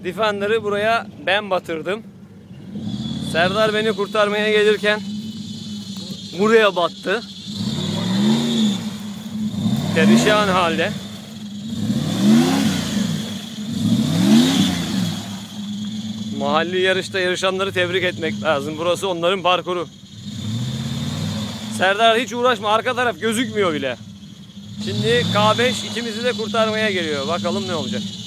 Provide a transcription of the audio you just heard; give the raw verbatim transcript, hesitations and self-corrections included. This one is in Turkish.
Defender'ı buraya ben batırdım. Serdar beni kurtarmaya gelirken buraya battı. Perişan halde. Mahalli yarışta yarışanları tebrik etmek lazım. Burası onların parkuru. Serdar hiç uğraşma, arka taraf gözükmüyor bile. Şimdi K beş ikimizi de kurtarmaya geliyor. Bakalım ne olacak.